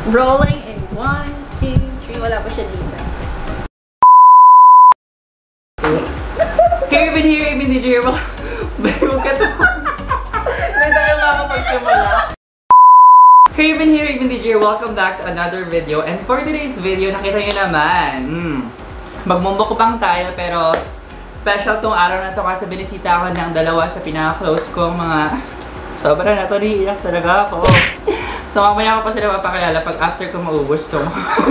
Rolling in 1, 2, 3. Wala pa siya dito. Here, even DJ. Huwag ka to. Hindi tayo makapagsimula. Hey, even DJ. Welcome back to another video. And for today's video, nakita nyo naman, magmumukbang tayo pero special tong araw na to kasi binisita ako ng dalawa sa pinaka-close kong mga... Sobra na to, niiyak talaga ako. So mamaya ko pa sila mapakilala pag after ko maubos to.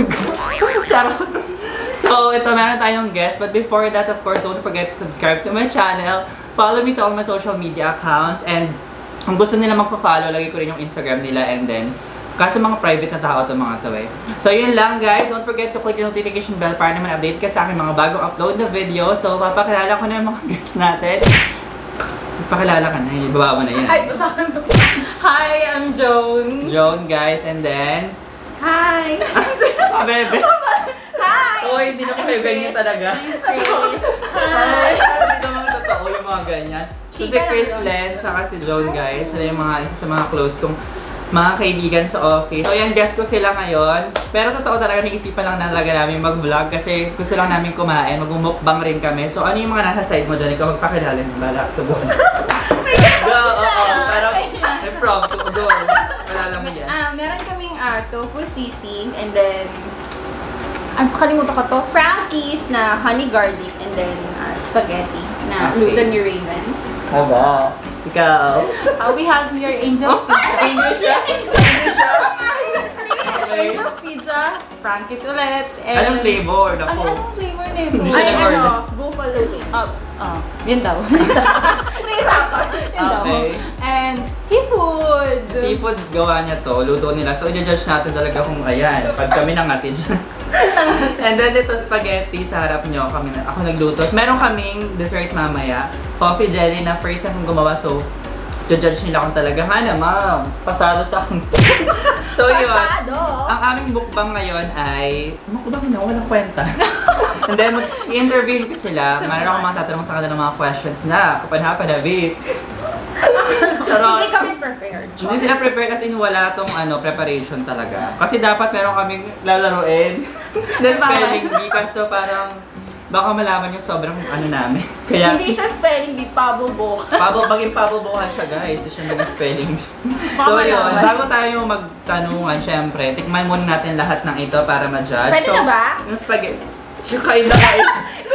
So ito, meron tayong guest. But before that, of course, don't forget to subscribe to my channel. Follow me to all my social media accounts. And kung gusto nila magpa-follow, lagi ko rin yung Instagram nila. And then, kasi mga private na tao itong mga to eh. So yun lang guys, don't forget to click the notification bell para naman update ka sa akin mga bagong upload na video. So papakilala ko na yung mga guests natin. Papakilala ka na, ibaba mo na yan. Ay, baba ka na. Hi, I'm Joan. Joan guys, and then... Hi! Bebe! Hi! Uy, hindi naman kayo ganyan talaga. Hi! Hindi naman totoo yung mga ganyan. So si Chris Len, tsaka si Joan guys, sila yung mga isa sa mga close kong mga kaibigan sa office. So yan, guest ko sila ngayon. Pero totoo talaga, naisipan lang talaga namin mag-vlog kasi gusto lang namin kumain. Mag-mukbang rin kami. So ano yung mga nasa side mo dyan? Ikaw magpakilala ng bala sa buwan. Go! Oo, parang impromptu. Go! Palala mo yan. Meron kaming tofu sisig and then kalimutan ko to. Frankie's na honey garlic and then spaghetti na luto ni Raven. Haba. Ikaw? We have your Angel's Pizza. Angel's Pizza. Frankie's ulit. And Anong flavor? Naku. Anong flavor nito? Hindi siya nag-order. Buffalo wings. Yun daw. Nahirapan. Yun daw. Okay. And seafood. Seafood gawa niya to, luto nila. So, i-judge natin talaga kung ayan. Pag kami nangatid siya. And then ito spaghetti sa harap nyo. Ako nagluto. Meron kaming dessert mamaya. Coffee jelly na first time kong gumawa. So, i-judge nila kung talaga. Hana, ma'am. Pasado sa akin. So, yun. Ang aming mukbang ngayon ay... Mukbang na, walang kwenta. And then, i-interview ko sila. Meron akong mga tatanong sa kanila ng mga questions na kapanhapanabik. Hindi kami prepared. Hindi sila prepared kasi wala tong preparation talaga. Kasi dapat meron kaming lalaruin na spelling bee. So parang baka malaman yung sobrang namin. Kaya, hindi siya spelling bee, pabubukan. Baging pabubukan siya guys. Siya naging spelling bee. So yun, bago tayo magtanungan, syempre, tikman muna natin lahat ng ito para ma-judge. Pwede na ba? Yung spaghetti. Kain na kain.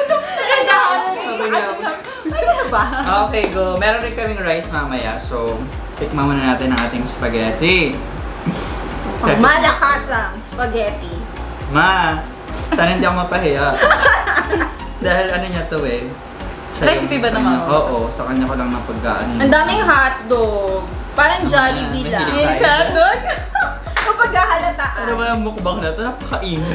Pwede na ba? Okay, go. Meron rin kaming rice mamaya. So, tikman muna natin ang ating spaghetti. Malakasang spaghetti. Ma, sana hindi ako mapahiya. Dahil ano niya to eh. Recipe ba naman? Oo, sa kanya ko lang napagkaan. Ang daming hotdog. Parang Jollibee lang. Mahilig tayo. Hotdog? Kapag hahalataan. Ano ba yung mukbang na to? Napakain.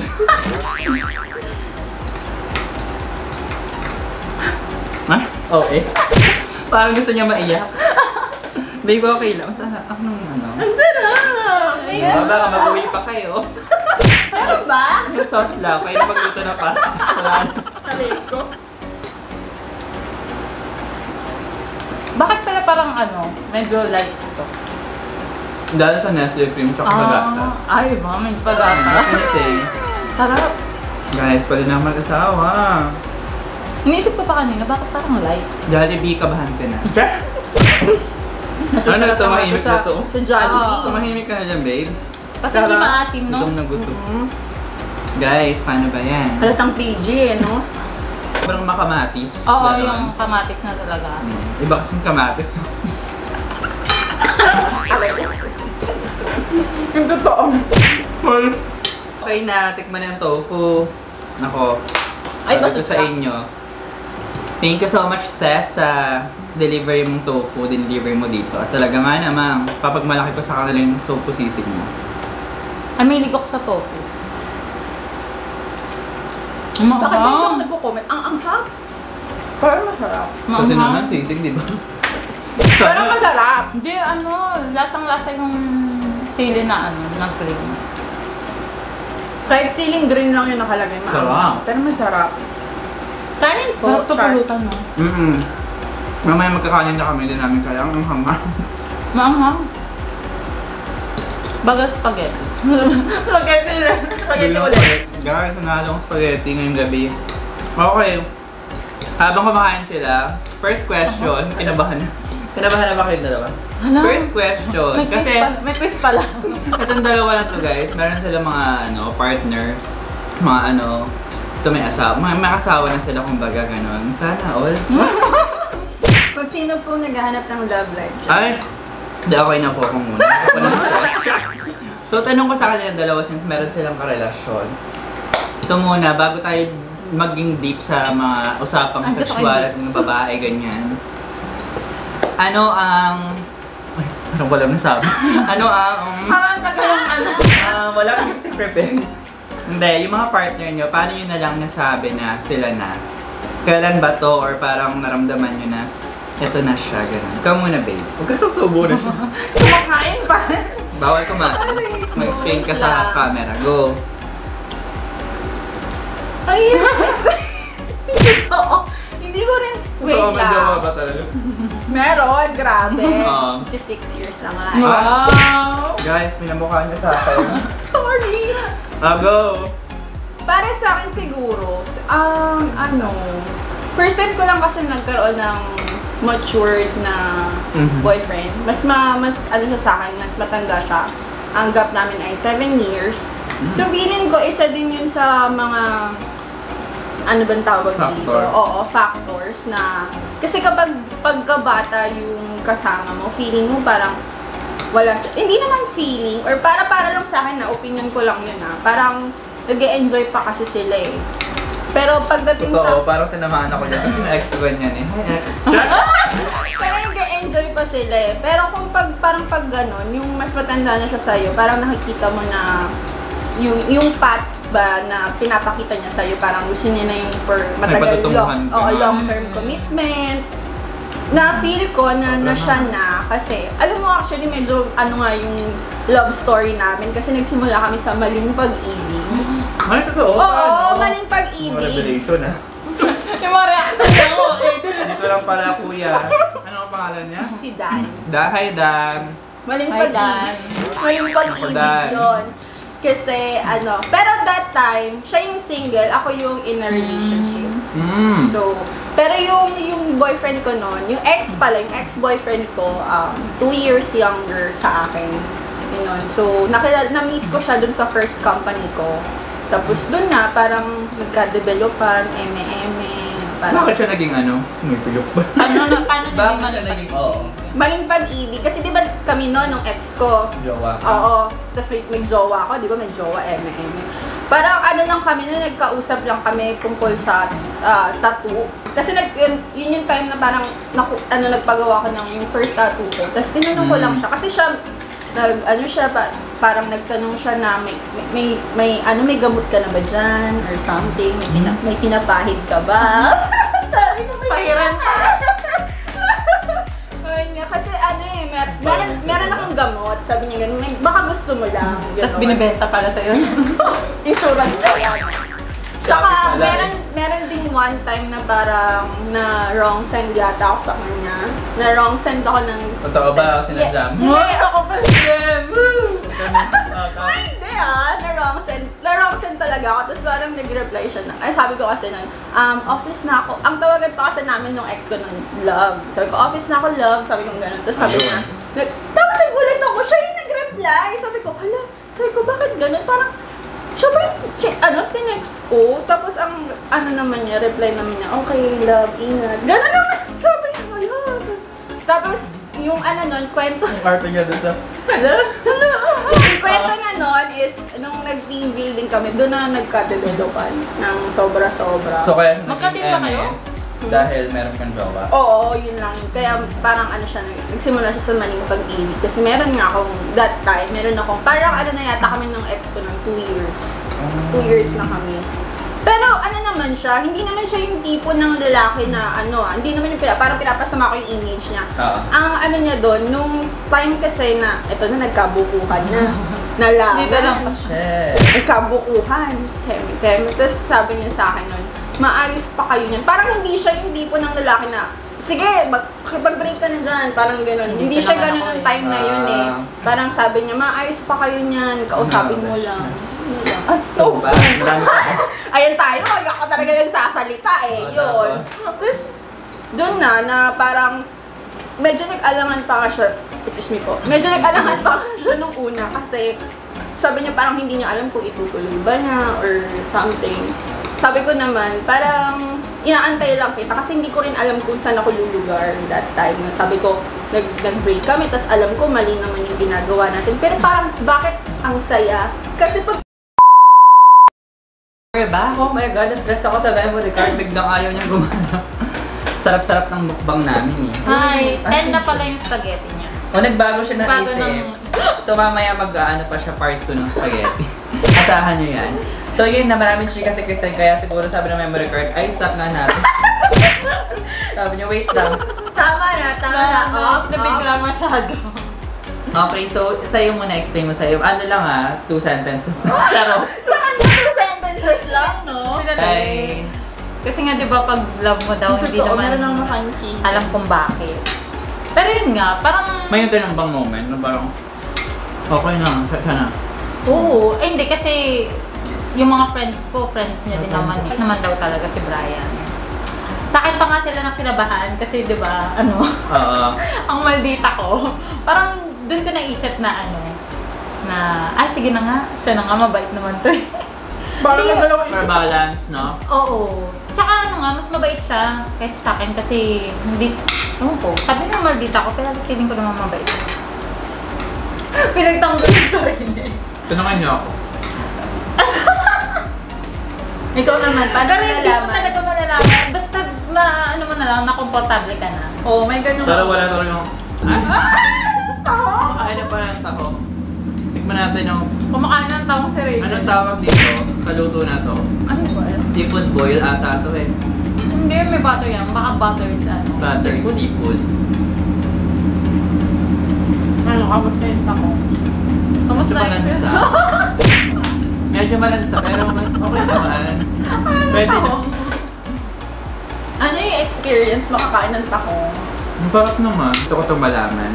Ha? Okay. Parang gusto niya maiyak. Babe, okay lang. Masarap. Ang sarap! Baka mag-uwi pa kayo. Ano ba? Sa sauce lang. Kaya magluto na pasta. Salamat. Sabihin ko. Bakit pala parang medyo light ito? Dahil sa Nestle cream tsaka sa gatas. Ay, mami, pagatas. Sarap. Guys, pwede na mag-asawa. Iniisip ko pa kanina, bakit parang light? Jollibee, kabahan ka na. Ano na tumahimik na to? Sa Jollibee. Tumahimik ka na dyan, babe. Kasi hindi maasim, no? Gutom na gutom. Guys, paano ba yan? Halatang PG no? Sobrang makamatis. Oo, Ganon. yung kamatis na talaga. Iba kasing kamatis. Yung totoo. Okay na, tikman na yung tofu. Nako. Ay, sabi ko basta sa inyo. Thank you so much, Ses, sa delivery mong tofu, delivery mo dito. At talaga nga naman, papagmalaki ko sa kanila yung tofu sisig mo. Amilig ako sa tofu. Bakit ba yung nagko-comment? Ang anghang? Parang masarap. Kasi naman sisig, di ba? Parang masarap. Hindi, lasang-lasa yung sili na ng cream. Kahit siling green lang yung nakalagay. Sarap. Pero masarap. Kanin po. Sarap to pulutan, no? Mamaya magkakanin na kami din namin kaya ang hanga. Maanghang. Bagal spaghetti. Spaghetti ulit. Guys, nanalo akong spaghetti ngayong gabi. Okay. Habang kumakain sila, first question, kinabahan na. Kinabahan na ba kayo dalawa? Hala. First question, kasi May quiz pala. itong dalawa na to guys, meron sila mga partner, mga ito may asawa, may asawa na sila kumbaga ganon. Sana all. Kung sino po naghahanap ng love life. Ay, hindi okay na po ako muna. Ako na stress. So tanong ko sa kanila dalawa since meron silang karelasyon. Ito muna, bago tayo maging deep sa mga usapang sexual at mga babae, ganyan. Ano ang... Ay, parang walang nasabi. Ano ang... wala kang kasi prepare. Hindi, yung mga partner nyo, paano nyo na lang nasabi na sila na? Kailan ba to? Or parang naramdaman nyo na eto na siya, gano'n. Ikaw muna, babe. Huwag ka susubo na siya. Kumakain pa. Bawal ka mag-explain ka sa camera. Go. Ay, hindi ko rin. Wait Totoo, may jowa lang. ba talaga? Meron, grabe. Oo. Kasi 6 years na nga. Wow! Guys, pinamukhaan niya sa akin. Sorry. Go! Para sa akin siguro, first time ko lang kasi nagkaroon ng matured na boyfriend. Mas siya sa akin, mas matanda siya. Ang gap namin ay 7 years. So feeling ko, isa din yun sa mga, ano bang tawag dito? Factor. Oo, factors na, kasi kapag pagkabata yung kasama mo, feeling mo parang, hindi naman feeling, or para lang sa akin na, opinion ko lang yun parang, nag-e-enjoy pa kasi sila eh. Pero pagdating Totoo, parang tinamaan ako dyan kasi na-ex ko ganyan eh. Hi, ex. Pero nag-enjoy pa sila eh. Pero kung parang pag gano'n, yung mas matanda na siya sa'yo, parang nakikita mo na yung path ba na pinapakita niya sa'yo, parang gusto niya na yung matagal long-term commitment. Na feel ko na siya na kasi, alam mo actually medyo yung love story namin kasi nagsimula kami sa maling pag-ibig. Ay, totoo? Oo, maling pag-ibig. Revelation Yung mga reaction niya ko. Dito lang pala kuya. Ano ang pangalan niya? Si Dan. Hi, Dan. Maling Hi, pag-ibig. Maling pag-ibig Dan. yun. Kasi pero that time, siya yung single, ako yung in a relationship. So, pero yung boyfriend ko noon, yung ex-boyfriend ko, 2 years younger sa akin. Yun. So, na-meet ko siya dun sa first company ko. Tapos dun na, parang nagka-developan, Bakit siya naging umipilok ba? Paano Bakit siya naging maling pag-ibig. Kasi di ba kami noon, nung ex ko, Jowa ka? oo. Tapos may jowa ako, di ba may jowa, Parang lang kami na nagkausap lang kami tungkol sa tattoo. Kasi yun yung time na parang nagpagawa ko ng yung first tattoo ko. Tapos tinanong ko lang siya. Kasi siya, parang nagtanong siya na may gamot ka na ba dyan? Or something? May pinapahid ka ba? Sabi ko, pahiran ka. Kasi meron akong gamot. Sabi niya gano'n, baka gusto mo lang. Tapos binibenta para sa'yo. Insurance na yan. Saka, meron din one time na parang na wrong send yata ako sa kanya. Na wrong send ako ng... Totoo ba? Sinadya mo? Hindi, ako pa rin. Ay, Ay, hindi na wrong send. Na wrong send talaga ako. Tapos parang nag-reply siya na, sabi ko kasi nun, office na ako. Ang tawagan pa kasi namin nung ex ko ng love. Sabi ko, office na ako, love. Sabi ko gano'n. Tapos sabi niya, tapos nagulat ako, siya yung nag-reply. Sabi ko, bakit gano'n? Parang, siya ba yung tinext ko? Tapos ang naman niya, reply naman niya, okay, love, ingat. Gano'n naman. Sabi ko, Tapos, yung nun, kwento. Ang arte niya doon sa... Yung kwento na nun is, nung nag-team building kami, doon na nagka-developan ng sobra-sobra. So kaya Magka-team ba kayo? Dahil meron kang jowa? Oo, yun lang. Kaya parang nagsimula siya sa maling pag-ibig. Kasi meron nga akong, that time, parang na yata kami ng ex ko ng 2 years. 2 years na kami. Pero naman siya, hindi naman siya yung tipo ng lalaki na hindi naman yung parang pinapasama ko yung image niya. Ang niya doon, nung time kasi na, eto na, nagkabukuhan na. Nalaman. Dito lang pa Shit. Nagkabukuhan. Tapos sabi niya sa akin nun, maayos pa kayo niyan. Parang hindi siya yung tipo ng lalaki na sige, makipag-break ka na dyan. Parang gano'n. Hindi Hindi siya ka naman gano'n ako ang eh. time na yun eh. Parang sabi niya, maayos pa kayo niyan. Kausapin mo lang. Ay, So, ba? Marami pa. Ayan tayo, wag ako talaga nagsasalita eh. Oo, Yun. Tapos, doon na parang, medyo nag-alangan pa nga siya. Excuse me po. Medyo nag-alangan pa nga siya nung una kasi sabi niya parang hindi niya alam kung itutuloy ba niya or something. Sabi ko naman, parang inaantay lang kita kasi hindi ko rin alam kung saan ako lulugar that time. Sabi ko, nag-break kami, tapos alam ko mali naman yung ginagawa natin. Pero parang, bakit ang saya? Kasi pag Ba? Oh my God, na-stress ako sa memory card. Biglang ayaw niyang gumana. Sarap-sarap ng mukbang namin eh. Ay, 10 na pala yung spaghetti niya. O, nagbago siya ng Bago isip. ng- So, mamaya mag-ano pa siya part 2 ng spaghetti. Asahan niyo yan. So, yun na maraming chika si Kristen. Kaya siguro sabi ng memory card, ay, stop na natin. Sabi niya, wait lang. tama na, off. Nabigla masyado. Okay, so, sa'yo muna, explain mo sa'yo. Ano lang 2 sentences. Charo. Sa kanya, 2 sentences lang, no? Guys. Kasi nga, di ba, pag love mo daw, hindi Totoo, naman meron akong makanchi. alam kung bakit. Pero yun nga, parang, May ganun bang moment na parang, okay na, siya na. oo, eh, hindi kasi yung mga friends ko, friends niya din naman, naman daw talaga si Brian. Sa akin pa nga sila nakinabahan kasi 'di ba, Oo. ang maldita ko. Parang doon ko naisip na na ay sige na nga, siya na nga mabait naman 'to. Parang Hindi. nagalaw For balance, no? Oo. Tsaka nga, mas mabait siya kaysa sa akin kasi hindi, ko, sabi nga maldita ko, pero feeling ko naman mabait. Pinagtanggol yung sarili. Tunangan niyo ako. Ikaw naman, paano Pero hindi mo nalaman? talaga malalaman. Basta ano mo na lang, na komportable ka na. Oo, may ganun. Pero wala talagang, kaya na pa ng taho. Tikman natin yung, Kumakain ng taong si Ray. anong tawag dito sa luto na to? Ano ba? Seafood boil ata to eh. Hindi, may butter yan. Baka buttered Buttered seafood. Ano, kamusta yung tako? Kamusta Medyo malansa. Medyo malansa, pero okay naman. Pwede na. Ano yung experience makakain ng tako? Ang sarap naman. Gusto ko itong malaman.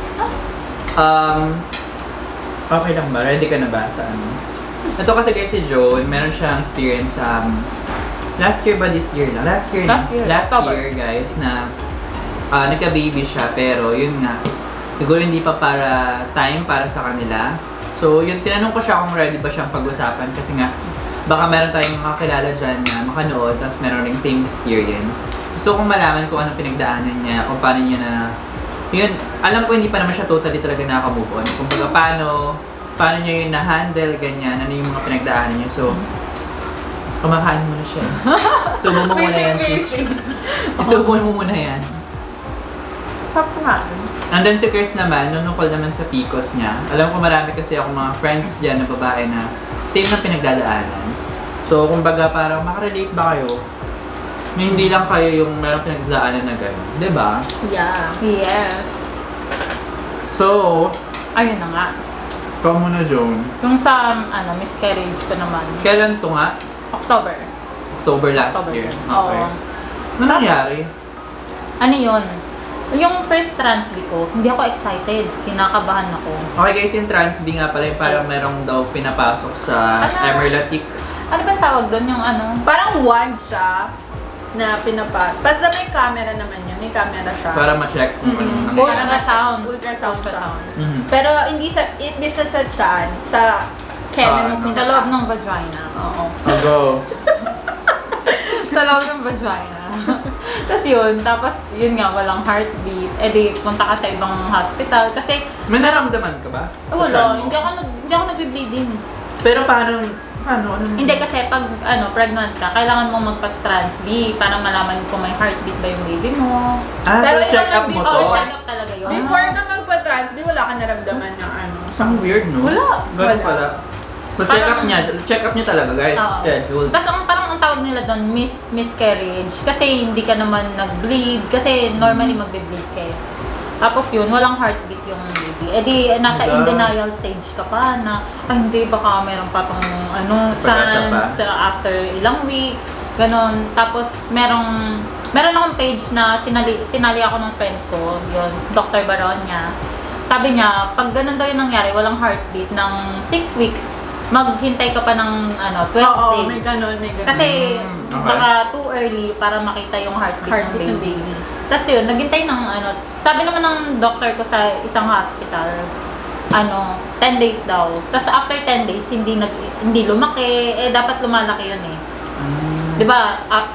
Okay lang ba? Ready ka na ba sa ano? Ito kasi guys si Joan, meron siyang experience last year ba this year lang? Last year na. Last year. Last October. year guys na nagka-baby siya pero yun nga. Siguro hindi pa para time para sa kanila. So yun, tinanong ko siya kung ready ba siyang pag-usapan kasi nga baka meron tayong mga kilala dyan na makanood tapos meron ring same experience. Gusto kong malaman kung anong pinagdaanan niya, kung paano niya na yun, alam ko hindi pa naman siya totally talaga naka-move on. Kung baga paano niya yun na-handle, ganyan, ano yung mga pinagdaanan niya. So, kumakain mo na siya. Subo mo muna yan, sis. Subo mo muna yan. Sarap kumain. Nandun si Chris naman, nunungkol naman sa PCOS niya. Alam ko marami kasi ako mga friends dyan na babae na same na pinagdadaanan. So, kumbaga parang makarelate ba kayo? Na hindi lang kayo yung merong pinagdadaanan na gano'n. Diba? Yeah. Yes. So, Ayun na nga. ikaw muna, Joan. Yung sa, miscarriage ko naman. Kailan to nga? October. October last October. year. Oo. Okay. Ano nangyari? Ano yun? Yung first transby ko, hindi ako excited. Kinakabahan ako. Okay guys, yung Transb nga pala yung parang merong daw pinapasok sa Ano? Emerlatic. Ano ba tawag doon? Yung Parang wand siya na basta may camera naman yun. May camera siya. Para ma-check kung anong Mm-mm. nangyayari. Ultrasound. Ultrasound siya. Mhm. Pero hindi sa tiyan, sa keme mo Sa loob ng vagina. Oo. I'll go. Sa loob ng vagina. Tapos yun nga, walang heartbeat. Eh di, punta ka sa ibang hospital. Kasi, May naramdaman ka ba? Sa wala, tiyan mo? hindi ako nag-bleeding. Pero paano? Ano? Hindi kasi pag pregnant ka, kailangan mo magpa-transb para malaman kung may heartbeat ba yung baby mo. Pero So check ikaw up mo nag- to? Oo, check up talaga yun. Before ka magpa-trans, di wala ka naramdaman ng ano. Ang weird, no? Wala. Ganun Wala. pala. So check up niya talaga guys, Oo. scheduled. Tapos parang ang tawag nila doon, miscarriage. Kasi hindi ka naman nag-bleed. Kasi normally magbe-bleed ka eh. Tapos yun, walang heartbeat yung baby. Eh di, nasa in denial stage ka pa na, ay hindi, baka meron pa tong Pag-asa chance pa. after ilang week. Ganon. Tapos may meron akong page na sinali ako ng friend ko, yun, Dr. Baronia. Sabi niya, pag ganun daw yung nangyari, walang heartbeat ng 6 weeks, maghintay ka pa ng 12 Oo, days. may ganun. Kasi okay. baka too early para makita yung heartbeat ng baby. Tapos yun, naghintay ng sabi naman ng doctor ko sa isang hospital, 10 days daw. Tapos after 10 days, hindi lumaki, dapat lumalaki yun eh. 'Di ba?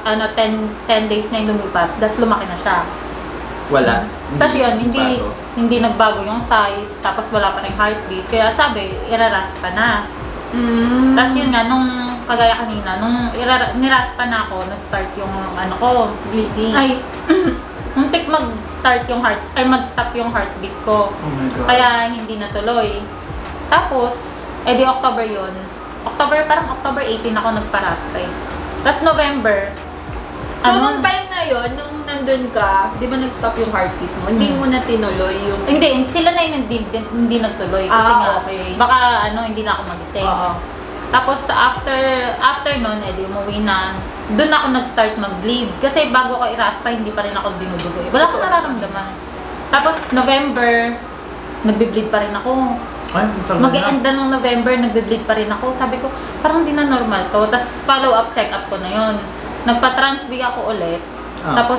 10 days na yung lumipas, lumaki na siya. Wala. Tapos yun, bago. hindi nagbago yung size, tapos wala pa rin heartbeat. Kaya sabi, iraraspa na. Tapos yun nga, nung kagaya kanina, nung niraspa na ako, nag-start yung bleeding. Ay, muntik mag-start yung mag-stop yung heartbeat ko. Oh my God. Kaya hindi natuloy. Tapos, di October yun. Parang October 18 ako nagparaspa eh. Tapos November, So, nung time na yun, nung nandun ka, di ba nag-stop yung heartbeat mo? Hindi mo na tinuloy yung... Hindi, sila na yung hindi nagtuloy. Kasi okay. Baka hindi na ako magising. Oo. Tapos after nun, edi umuwi na. Doon ako nag-start mag-bleed. Kasi bago ko iraspa, hindi pa rin ako dinudugo. Wala akong nararamdaman. Tapos November, nagbe-bleed pa rin ako. Ay, Mag-e-end na nung November, nagbe-bleed pa rin ako. Sabi ko, parang hindi na normal to. Tapos follow-up check-up ko na yun. Nagpa-transbig ako ulit. Tapos,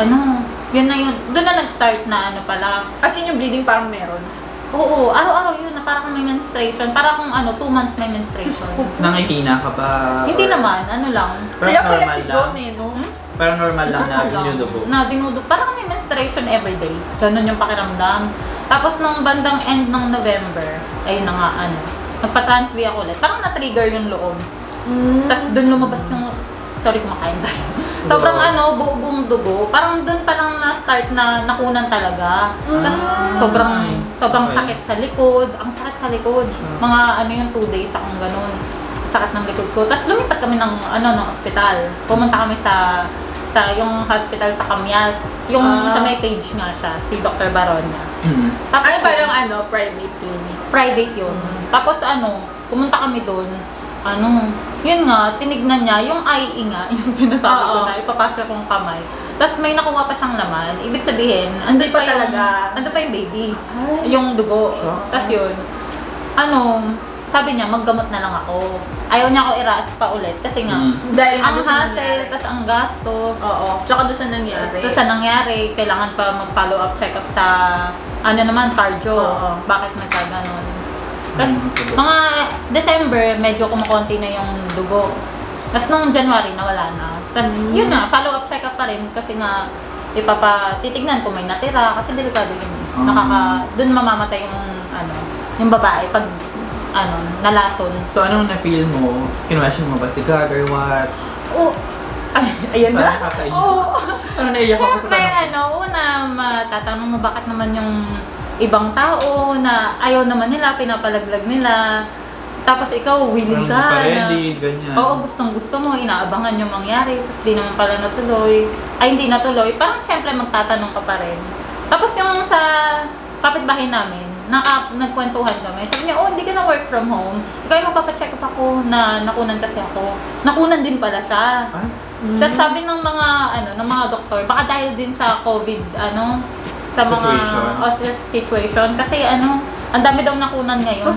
yun na yun. Doon na nag-start na pala. As in yung bleeding parang meron? Oo, araw-araw yun na parang may menstruation. Parang 2 months may menstruation. Nangihina ka ba? Hindi naman, lang. Kaya normal si lang. John no? Parang normal lang na Normal lang. dinudugo. Na dinudugo. Parang may menstruation everyday. Ganun yung pakiramdam. Tapos nung bandang end ng November, ayun na nga nagpa-transb ako ulit. Parang na-trigger yung loob. Tapos dun lumabas yung, sorry kumakain tayo. Sobrang buo-buong dugo. Parang dun pa lang na-start na nakunan talaga. Tapos sobrang Okay. sakit sa likod. Ang sakit sa likod. Mga yung 2 days akong ganun. Sakit ng likod ko. Tapos lumipat kami ng ospital. Pumunta kami sa yung hospital sa Camyas. Yung sa may page nga siya, si Dr. Baronia. Tapos, Ay, parang private clinic. private yun. Tapos pumunta kami doon. Yun nga, tinignan niya, yung IE nga, yung sinasabi ko na, ipapasok kong kamay. Tapos may nakuha pa siyang laman. Ibig sabihin, andun pa yung baby. Ay. Yung dugo. Shucks. Tapos yun, sabi niya, maggamot na lang ako. Ayaw niya ako i-ras pa ulit kasi nga, Dahil ang hassle, tapos ang gastos. Oo. Tsaka doon sa nangyari. Tapos sa nangyari, kailangan pa mag-follow up check-up sa, cardio. Oo. Bakit nagkaganon. Tapos mga December, medyo kumukonti na yung dugo. Tapos nung January, nawala na. Tapos yun na, follow up check-up pa rin kasi nga, titignan kung may natira kasi delikado yun. Doon mamamatay yung babae pag nalason. So, anong na-feel mo? Kinwestiyon mo ba si God or what? Oh, ayan na. Parang kakainis. Oo. Parang naiyak ako sa Siyempre, tanong. una, matatanong mo bakit naman yung ibang tao na ayaw naman nila, pinapalaglag nila. Tapos ikaw, willing ka Parang na. ready, ganyan. Oo, gustong-gusto mo, inaabangan yung mangyari. Tapos di naman pala natuloy. Ay, hindi natuloy. Parang siyempre magtatanong ka pa rin. Tapos yung sa kapitbahay namin, nagkwentuhan kami. Sabi niya, hindi ka na work from home. Ikaw yung magpapacheck up ako na nakunan kasi ako. Nakunan din pala siya. Ay, Tapos sabi ng mga doktor, baka dahil din sa COVID, sa mga situation. Kasi ang dami daw nakunan ngayon.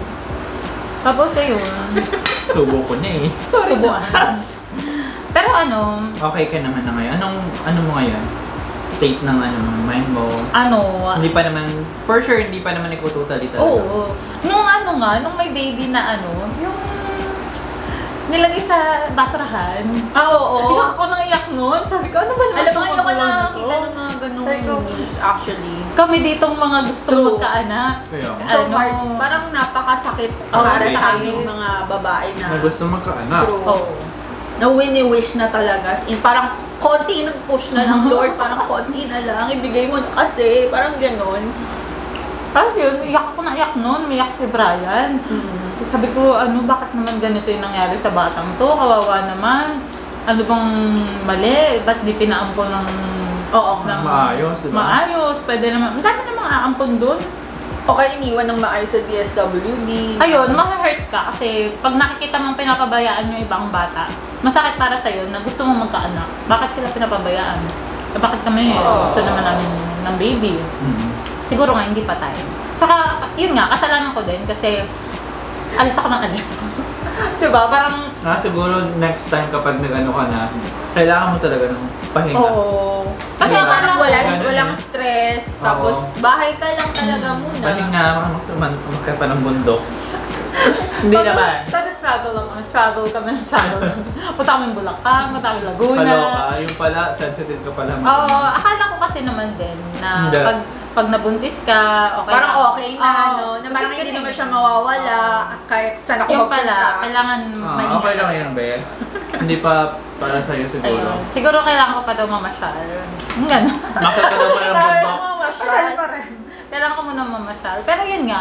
Tapos ayun, subo ko na eh. subuan. Pero Okay ka naman na ngayon. Ano mo ngayon? State ng mind mo? Hindi pa naman, for sure, hindi pa naman ikaw totally talaga. Oo. Nung may baby na yung nilagay sa basurahan. Oo. Iyak ako nang iyak nun. Sabi ko, ano ba naman? Alam mo, ayoko magawa na nito? kita ng mga ganung Sabi ko, news actually. Kami ditong mga gustong True. magkaanak. Kaya, So hard. Parang napakasakit Oo, para okay. sa aming mga babae na na gusto magkaanak. true. Oo. Na wini-wish na talaga. As in, parang konti nag-push na ng Lord. Parang konti na lang. Ibigay mo na kasi. Parang ganon. Tapos yun, iyak ako na iyak nun. May iyak si Brian. Sabi ko, bakit naman ganito yung nangyari sa batang to? Kawawa naman. Ano bang mali? Ba't di pinaampon ng... Oo. ng Maayos, diba? Maayos. Pwede naman. Ang dami namang aampon dun. Okay, iniwan ng maayos sa DSWD. Ayun, ma-hurt ka kasi pag nakikita mong pinapabayaan yung ibang bata, masakit para sa'yo na gusto mong magkaanak. Bakit sila pinapabayaan? Bakit kami gusto naman namin ng baby? Siguro nga, hindi pa tayo. Tsaka, yun nga, kasalanan ko din kasi alis ako ng alis. Diba? Parang, Siguro next time kapag nag-ano ka na, kailangan mo talaga ng pahinga. oo. Kasi Diba? parang, Walang stress, tapos bahay ka lang talaga muna. Pahinga, makakapag pa ng bundok. Hindi naman. Travel lang kami. Travel. Punta kami Bulacan, punta kami Laguna. Kaloka, yung pala, sensitive ka pala. Oo, akala ko kasi naman din na Hindi. pag nabuntis ka, okay Parang na. okay na, Oo, no? Na parang kasi hindi yun naman eh. siya mawawala, kahit saan ako Yung pala, kailangan maingat. Okay lang yan, Bel. Hindi pa para sa'yo siguro. Ayun. Siguro kailangan ko pa daw mamasyal. Yung gano'n. Makita daw mo ng bundok. Masyal pa rin. Kailangan ko muna mamasyal. Pero yun nga,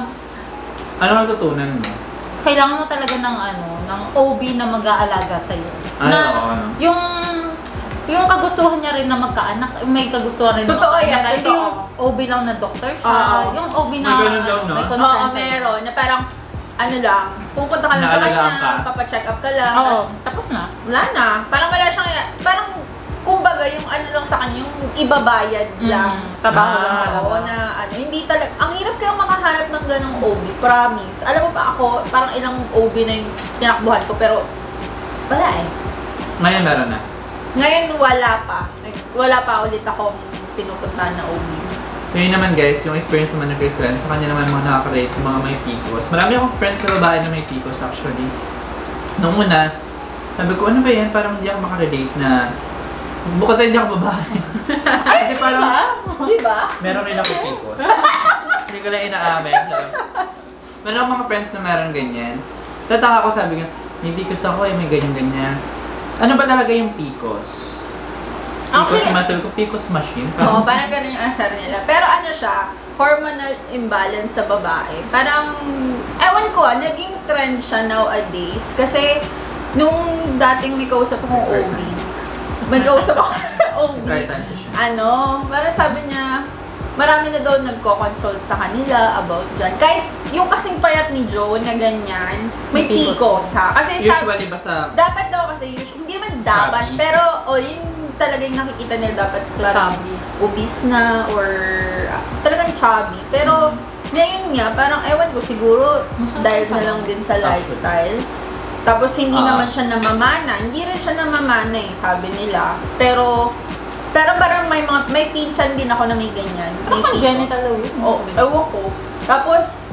Ano natutunan mo? kailangan mo talaga ng OB na mag-aalaga sa'yo. Ay, na oo. yung kagustuhan niya rin na magkaanak, may kagustuhan rin Totoo na yan, Hindi totoo. yung OB lang na doktor siya. Oo. Yung OB na May ganun daw, no? may concern Oo, sa'yo. meron. Na parang, ano lang, pupunta ka lang sa Naalagaan kanya, ka. papacheck up ka lang, Oo, tas tapos na. wala na. Parang wala siyang, parang, kumbaga, yung ano lang sa kanya, yung ibabayad lang. Trabaho lang Ah, talaga. Oo, na ano, hindi talaga, ang hirap kayong makahanap ng ganong OB, promise. Alam mo ba ako, parang ilang OB na yung tinakbuhan ko, pero wala eh. Ngayon meron na. Ngayon wala pa. Wala pa ulit akong pinupuntahan na OB. Yun naman guys, yung experience naman ng Chris Len, sa kanya naman mga nakaka-relate, yung mga may PCOS. Marami akong friends na babae na may PCOS actually. Noong una, sabi ko, ano ba yan? Parang hindi ako makarelate na bukod sa hindi ako babae. Kasi parang, Di ba? meron rin ako PCOS. Hindi ko lang inaamin. So, meron akong mga friends na meron ganyan. Tataka ko, sabi ko, may PCOS ako may ganyan-ganyan. Ano ba talaga yung PCOS? PCOS Actually, muscle ko, PCOS machine. Oo, parang ganun yung answer nila. Pero ano siya, hormonal imbalance sa babae. Parang, ewan ko, naging trend siya nowadays. Kasi, nung dating may kausap akong OB, may kausap ako OB, Try time to share. parang sabi niya, marami na daw nagko-consult sa kanila about dyan. Kahit yung kasing payat ni Joe na ganyan, may May PCOS ha. Kasi Usually ba sa dapat daw kasi, hindi naman dapat, Chubby. pero yun talaga yung nakikita nila dapat clarong Chubby. obese na or talagang chubby. Pero ngayon nga, parang ewan ko siguro dahil na lang din sa lifestyle. Tapos hindi naman siya namamana. Hindi rin siya namamana eh, sabi nila. Pero parang may pinsan din ako na may ganyan. May Parang PCOS. genital yun. Oh, ewan ko. Tapos,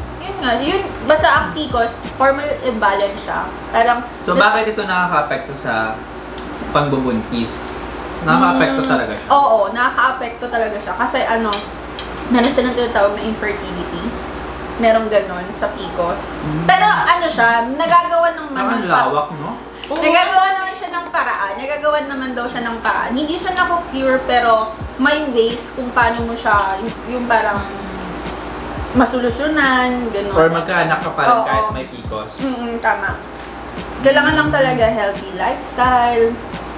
basta ang PCOS, hormonal imbalance siya. Parang, So bakit ito nakaka-apekto sa pangbubuntis? Nakaka-apekto talaga siya. Oo, nakaka-apekto talaga siya. Kasi meron silang tinatawag na infertility. Merong ganon sa PCOS. Pero siya, nagagawa Parang lawak, no? Nagagawa naman siya ng paraan. Nagagawa naman daw siya ng paraan. Hindi siya nako-cure, pero may ways kung paano mo siya, yung parang masolusyonan, gano'n. Or magkaanak ka pa rin Oo. kahit may PCOS. Tama. Kailangan lang talaga healthy lifestyle,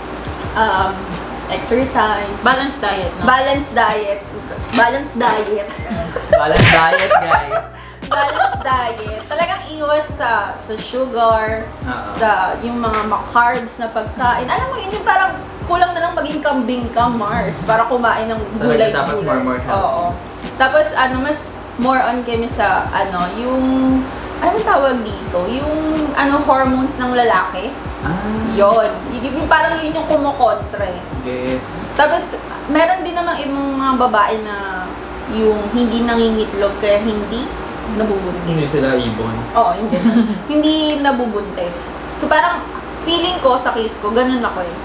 exercise, Balanced diet, no? balanced diet, balanced diet. Balanced diet, guys. Balanced diet. Talagang iwas sa sugar, Oo. sa yung mga carbs na pagkain. Alam mo yun, yung parang kulang na lang maging kambing ka, Mars, para kumain ng gulay-gulay. dapat more healthy. Oo. Tapos mas more on kami sa yung anong tawag dito? Yung hormones ng lalaki. Yon. Yung parang yun yung kumukontra eh. Gets. Tapos, meron din namang ibang mga babae na yung hindi nangingitlog kaya hindi nabubuntis. Hindi sila ibon. Oo, hindi. Hindi nabubuntis. So, parang feeling ko sa case ko, ganun ako eh.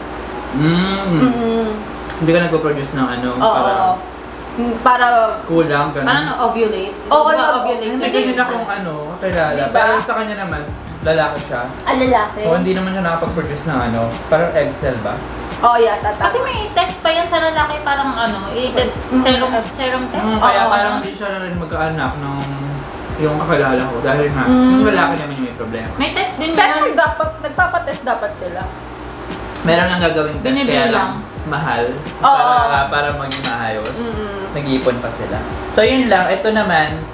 Hindi ka nagpo-produce ng Oo. Para kulang, ganun. Parang ovulate. Oo, Di ba ovulate. Hindi ganyan akong kakilala. Diba? Pero sa kanya naman, lalaki siya. lalaki. So, hindi naman siya nakapag-produce ng parang egg cell ba? Oo, yata. Kasi may test pa yan sa lalaki, parang serum test. Kaya Oo. parang hindi siya rin magkaanak ng yung kakilala ko. Dahil nga, yung lalaki naman yung may problema. May test din Pero yan. nagpapatest dapat sila. Meron ang gagawing test kaya Binibilang. lang mahal Oo. para maging maayos. Mm. Nag-iipon pa sila. So yun lang, ito naman,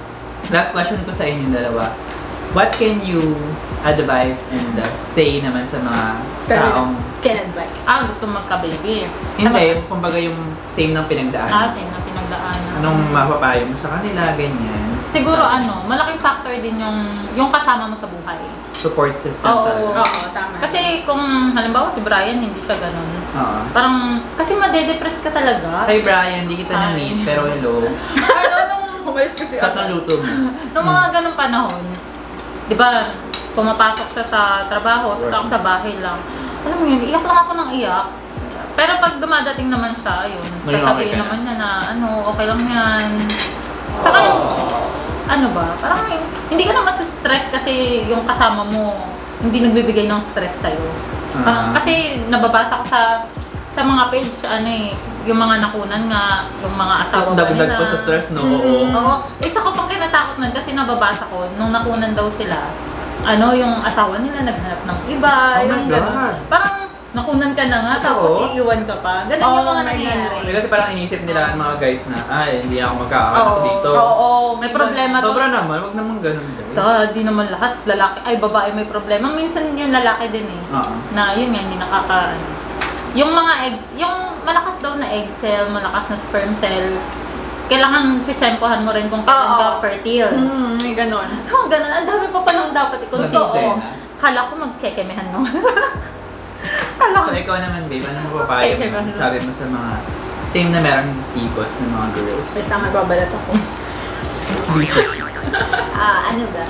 Last question ko sa inyo dalawa. What can you advise and say naman sa mga taong... Can advise. Gusto magka-baby. Hindi, kumbaga yung same ng pinagdaanan. Same na pinagdaanan. Anong mapapayo mo sa kanila, ganyan? Siguro malaking factor din yung kasama mo sa buhay. Support system Oo. talaga. Oo, tama. Kasi kung halimbawa si Brian, hindi siya ganun. Oo. Parang, kasi madedepress ka talaga. Hi Brian, di kita na-meet, pero hello. Nung Umalis kasi Kat ng luto mo. Nung mga ganung panahon, di ba, pumapasok siya sa trabaho, tapos ako sa bahay lang. Alam mo yun, iyak lang ako ng iyak. Pero pag dumadating naman siya, yun, Ngayon, okay sasabihin ka na? naman niya na, okay lang yan. Saka yung, parang hindi ka na stress kasi yung kasama mo, hindi nagbibigay ng stress sa'yo. Kasi nababasa ko sa mga page, yung mga nakunan nga, yung mga asawa Tapos ba dagdag nila. pa sa stress, no? Oo. Isa ko pang kinatakot nun kasi nababasa ko, nung nakunan daw sila, yung asawa nila naghanap ng iba, Oh my yung God. gano'n. Parang nakunan ka na nga, Oo. tapos iiwan ka pa. Ganun yung mga nangyayari. Kasi parang inisip nila ang mga guys na, hindi ako magkakaroon Oo. dito. Oo, May problema to. Sobra naman, wag naman ganun guys. Di naman lahat lalaki, babae may problema. Minsan yung lalaki din eh. Oo. Na yun nga, hindi yung mga eggs, yung malakas daw na egg cell, malakas na sperm cell, kailangan tsempohan mo rin kung kailan ka fertile. May ganon. Ganun. Ang dami pa palang dapat i-consider. Totoo. Kala ko magkekemehan mo. So ikaw naman babe, anong mapapayo mo? Sabi mo sa mga same na merong PCOS ng mga girls. Wait lang, magbabalat ako. Busy. Ano ba?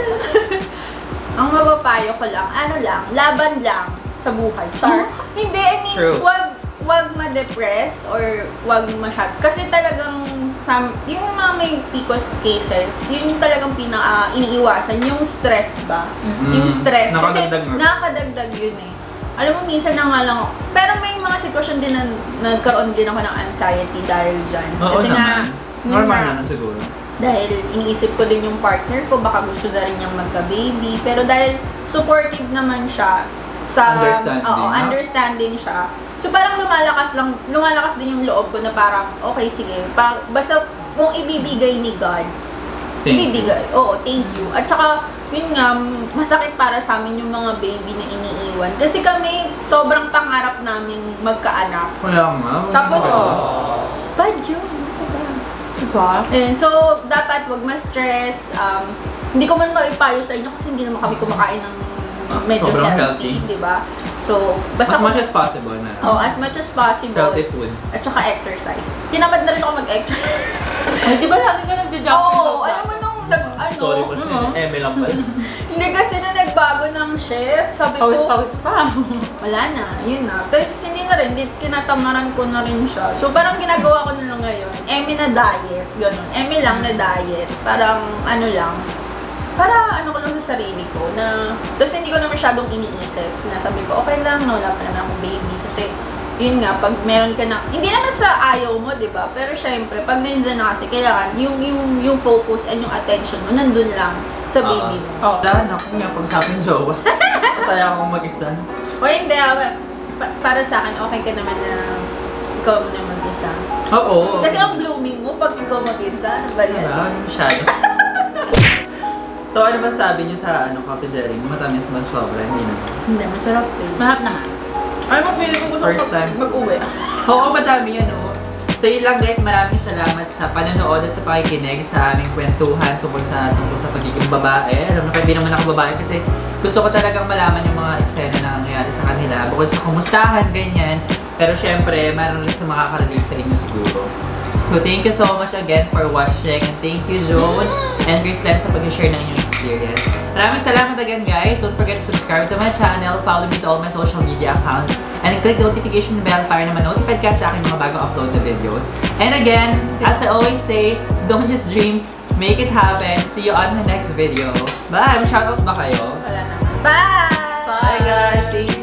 Ang mapapayo ko lang, laban lang sa buhay. Char? Hindi, I mean, True. wag ma-depress or wag masyad. Kasi talagang, yung mga may PCOS cases, yun yung talagang iniiwasan, yung stress ba? Yung stress. Kasi Nakadagdag nga. nakadagdag yun eh. Alam mo, minsan na nga lang, pero may mga sitwasyon din na nagkaroon din ako ng anxiety dahil dyan. Oo Kasi naman. Normal naman siguro. Dahil iniisip ko din yung partner ko, baka gusto na rin niyang magka-baby. Pero dahil supportive naman siya sa... Understanding, Oo, no? understanding siya. So parang lumalakas din yung loob ko na parang, okay, sige. Basta kung ibibigay ni God, Thank you. ibibigay. Oo, thank you. At saka, yun nga, masakit para sa amin yung mga baby na iniiwan. Kasi kami, sobrang pangarap namin magkaanak. Kaya nga. Tapos, bad yun. Diba? And so, dapat wag ma-stress. Hindi ko man maipayo sa inyo kasi hindi naman kami kumakain ng medyo sobrang healthy, healthy. di ba? So, basta As much as possible na. as much as possible. Healthy food. At saka exercise. Tinamad na rin ako mag-exercise. Ay, di ba lagi ka nagja-jogging? Oo, alam mo nung Story pa siya. Eme lang pala. hindi kasi na nagbago ng shift. Sabi ko, Pawis pa. wala na, yun na. Tapos hindi na rin, kinatamaran ko na rin siya. So parang ginagawa ko na lang ngayon, na diet, gano'n. Lang na diet. Parang lang. Para ko lang sa sarili ko na, kasi hindi ko na masyadong iniisip na sabi ko, okay lang, wala pa naman akong baby. Kasi yun nga, pag meron ka na, hindi naman sa ayaw mo, di ba? Pero syempre, pag nandiyan na kasi, kailangan yung focus and yung attention mo, nandun lang sa baby mo. Wala na ako nga pag-usapin jowa. Masaya akong mag-isa. O hindi, para sa akin, okay ka naman na ikaw mo na mag-isa. Oo. Kasi ang blooming mo pag ikaw mag-isa, ano ba yan? Wala, masyado. So ano ba sabi niyo sa coffee jelly? Matamis man sobra, hindi naman. Hindi, masarap eh. Mahap naman. Ay, feeling ko gusto First time. mag-uwi. Oo, madami yan So yun lang guys, maraming salamat sa panonood at sa pakikinig sa aming kwentuhan tungkol sa pagiging babae. Alam mo, hindi naman ako babae kasi gusto ko talagang malaman yung mga eksena na nangyayari sa kanila. Bukod sa kumustahan, ganyan. Pero syempre, meron rin sa makaka-relate sa inyo siguro. So thank you so much again for watching and thank you Joan and Christine sa pag-share ng inyong experience. Maraming salamat again guys. Don't forget to subscribe to my channel, follow me to all my social media accounts, and click the notification bell para naman notified ka sa aking mga bagong upload na videos. And again, as I always say, don't just dream, make it happen. See you on the next video. Bye! Mag-shoutout ba kayo? Wala naman. Bye! Bye guys! Thank you!